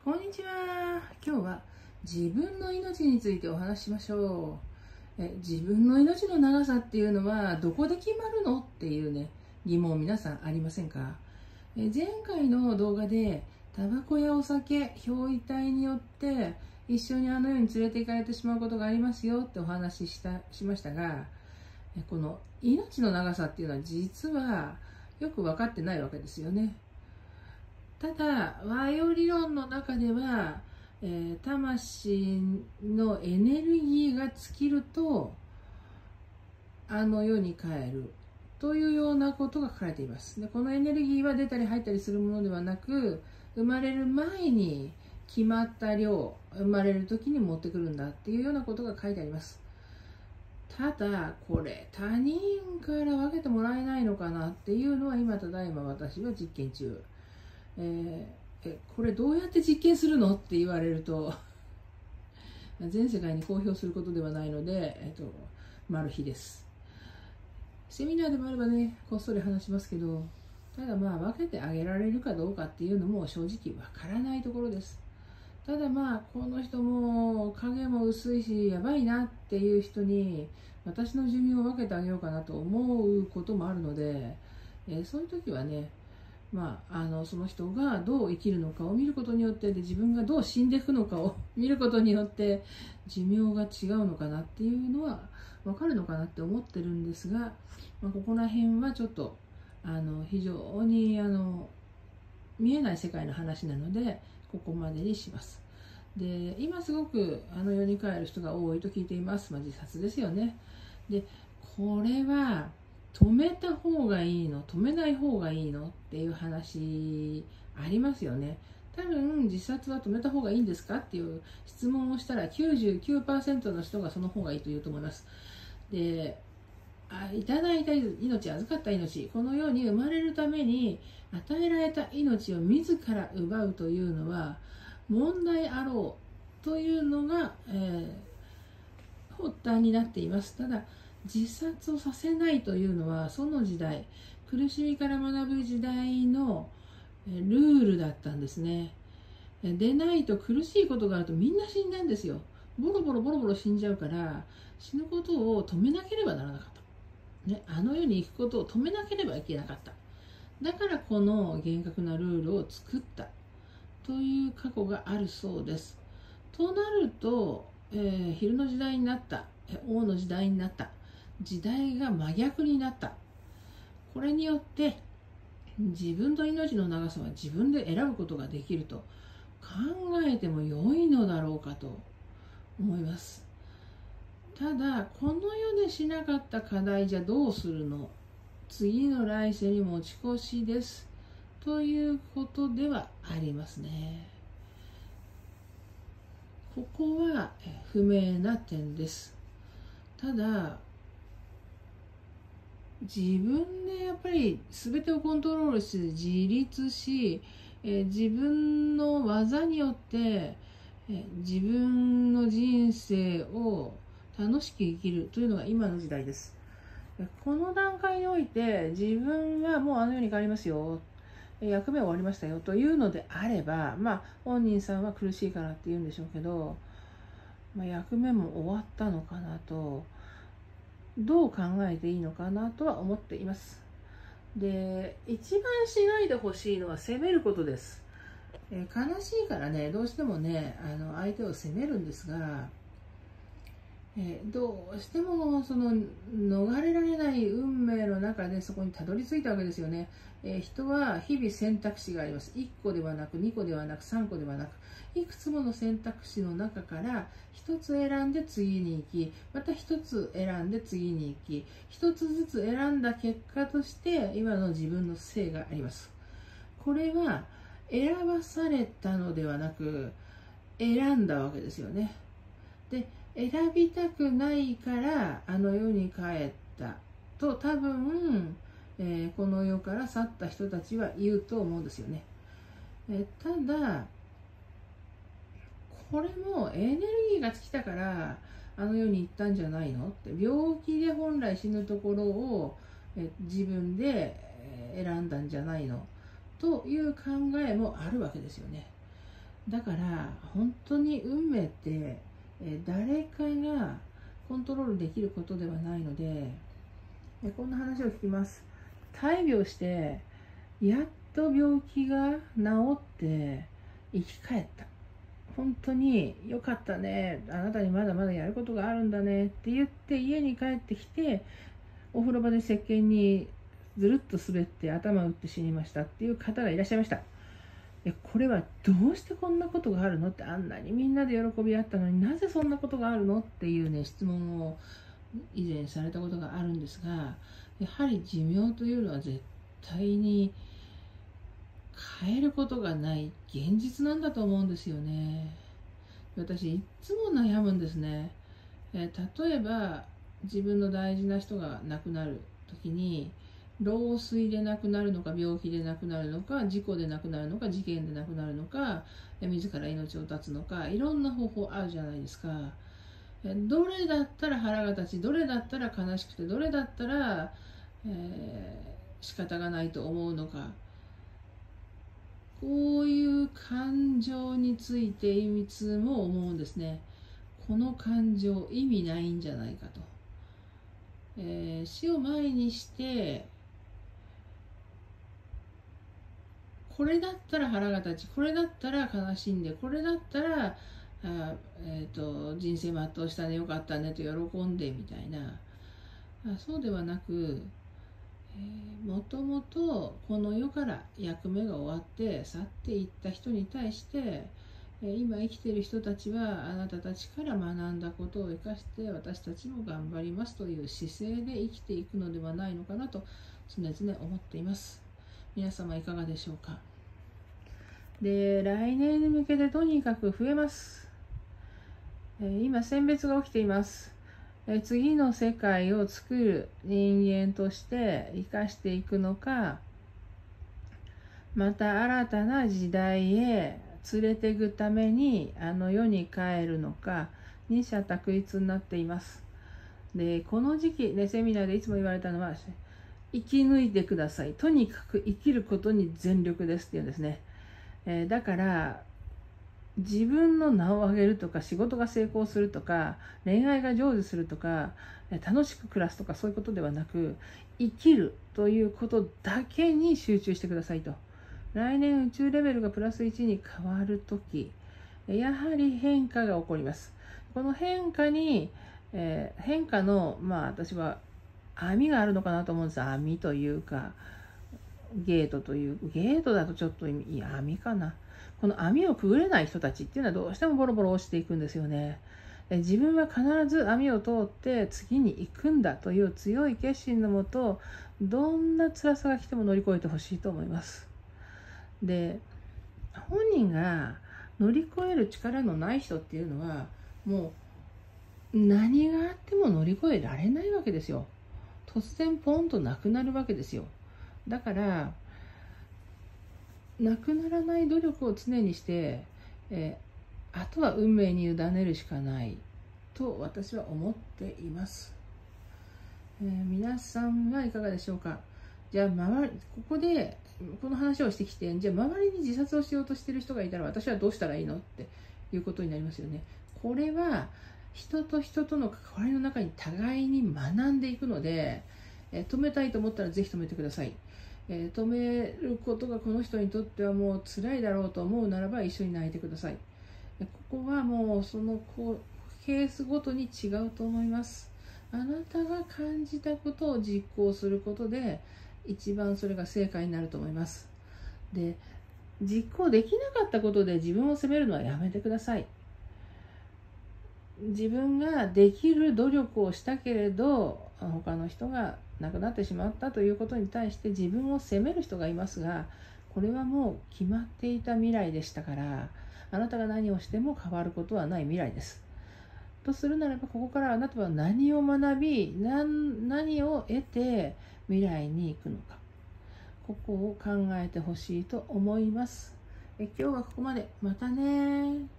こんにちは。今日は自分の命についてお話ししましょう。自分の命の長さっていうのはどこで決まるのっていうね、疑問皆さんありませんか？前回の動画でタバコやお酒、憑依体によって一緒にあの世に連れて行かれてしまうことがありますよってお話しましたが、この命の長さっていうのは実はよく分かってないわけですよね。ただ和洋理論の中では、魂のエネルギーが尽きるとあの世に帰るというようなことが書かれています。でこのエネルギーは出たり入ったりするものではなく、生まれる前に決まった量、生まれる時に持ってくるんだっていうようなことが書いてあります。ただこれ他人から分けてもらえないのかなっていうのは今ただいま私は実験中。これどうやって実験するのって言われると全世界に公表することではないので、マル秘です。セミナーでもあればね、こっそり話しますけど、ただ分けてあげられるかどうかっていうのも正直わからないところです。ただこの人も影も薄いしやばいなっていう人に私の寿命を分けてあげようかなと思うこともあるので、そういう時はね、その人がどう生きるのかを見ることによって、自分がどう死んでいくのかを見ることによって寿命が違うのかなっていうのは分かるのかなって思ってるんですが、ここら辺はちょっと非常に見えない世界の話なのでここまでにします。で今すごくあの世に帰る人が多いと聞いています。自殺ですよね。でこれは止めた方がいいの、止めない方がいいのっていう話ありますよね。多分自殺は止めた方がいいんですかっていう質問をしたら 99% の人がその方がいいと言うと思います。でいただいた命、預かった命、このように生まれるために与えられた命を自ら奪うというのは問題あろうというのが、発端になっています。ただ自殺をさせないというのはその時代、苦しみから学ぶ時代のルールだったんですね。でないと苦しいことがあるとみんな死んだんですよ。ボロボロ死んじゃうから死ぬことを止めなければならなかった、ね、あの世に行くことを止めなければいけなかった。だからこの厳格なルールを作ったという過去があるそうです。となると、昼の時代になった、王の時代になった、時代が真逆になった。これによって自分の命の長さは自分で選ぶことができると考えても良いのだろうかと思います。ただこの世でしなかった課題じゃどうするの、次の来世に持ち越しですということではありますね。ここは不明な点です。ただ自分でやっぱり全てをコントロールして自立し、自分の技によって、自分の人生を楽しく生きるというのが今の時代です。この段階において自分はもうあの世に帰りますよ、役目終わりましたよというのであれば、本人さんは苦しいからって言うんでしょうけど、役目も終わったのかなと、どう考えていいのかなとは思っています。で一番しないでほしいのは責めることです。悲しいからね、どうしてもね相手を責めるんですが、どうしてもその逃れられない運命の中でそこにたどり着いたわけですよね。人は日々選択肢があります。1個ではなく2個ではなく3個ではなく、いくつもの選択肢の中から1つ選んで次に行き、また1つ選んで次に行き、1つずつ選んだ結果として今の自分の性があります。これは選ばされたのではなく選んだわけですよね。で選びたくないからあの世に帰ったと多分、この世から去った人たちは言うと思うんですよね。ただこれもエネルギーが尽きたからあの世に行ったんじゃないのって、病気で本来死ぬところを自分で選んだんじゃないのという考えもあるわけですよね。 だから本当に運命って誰かがコントロールできることではないので、こんな話を聞きます。大病してやっと病気が治って生き返った。本当に良かったね、あなたにまだまだやることがあるんだねって言って家に帰ってきて、お風呂場で石鹸にずるっと滑って頭を打って死にましたっていう方がいらっしゃいました。これはどうしてこんなことがあるのって、あんなにみんなで喜び合ったのになぜそんなことがあるのっていうね、質問を以前されたことがあるんですが、やはり寿命というのは絶対に変えることがない現実なんだと思うんですよね。私いつも悩むんですね。例えば自分の大事な人が亡くなる時に、老衰で亡くなるのか、病気で亡くなるのか、事故で亡くなるのか、事件で亡くなるのか、自ら命を絶つのか、いろんな方法あるじゃないですか。どれだったら腹が立ち、どれだったら悲しくて、どれだったら、仕方がないと思うのか、こういう感情についていつも思うんですね。この感情意味ないんじゃないかと。死を前にしてこれだったら腹が立ち、これだったら悲しんで、これだったら人生全うしたね、よかったねと喜んでみたいな、そうではなく、もともとこの世から役目が終わって去っていった人に対して、今生きている人たちはあなたたちから学んだことを生かして私たちも頑張りますという姿勢で生きていくのではないのかなと常々思っています。皆様いかがでしょうか。で、来年に向けてとにかく増えます。今選別が起きています。次の世界を作る人間として生かしていくのか、また新たな時代へ連れていくためにあの世に帰るのか、二者択一になっています。で、この時期、セミナーでいつも言われたのは、生き抜いてください。とにかく生きることに全力ですっていうんですね。だから自分の名を上げるとか、仕事が成功するとか、恋愛が成就するとか、楽しく暮らすとか、そういうことではなく、生きるということだけに集中してくださいと。来年宇宙レベルがプラス1に変わるとき、やはり変化が起こります。この変化に、変化の、私は網があるのかなと思うんです。網というか、ゲートだとちょっと網かな。この網をくぐれない人たちっていうのはどうしてもボロボロ落ちていくんですよね。自分は必ず網を通って次に行くんだという強い決心のもと、どんな辛さが来ても乗り越えてほしいと思います。で、本人が乗り越える力のない人っていうのは、もう何があっても乗り越えられないわけですよ。突然ポンとなくなるわけですよ。だからなくならない努力を常にして、あとは運命に委ねるしかないと私は思っています。皆さんはいかがでしょうか。じゃあここでこの話をしてきて、じゃあ周りに自殺をしようとしている人がいたら私はどうしたらいいのっていうことになりますよね。これは人と人との関わりの中に互いに学んでいくので、止めたいと思ったらぜひ止めてください。止めることがこの人にとってはもう辛いだろうと思うならば一緒に泣いてください。ここはもうそのケースごとに違うと思います。あなたが感じたことを実行することで一番それが正解になると思います。で、実行できなかったことで自分を責めるのはやめてください。自分ができる努力をしたけれど他の人が亡くなってしまったということに対して自分を責める人がいますが、これはもう決まっていた未来でしたから、あなたが何をしても変わることはない未来です。とするならば、ここからあなたは何を学び、何を得て未来に行くのか、ここを考えてほしいと思います。今日はここまで。またね。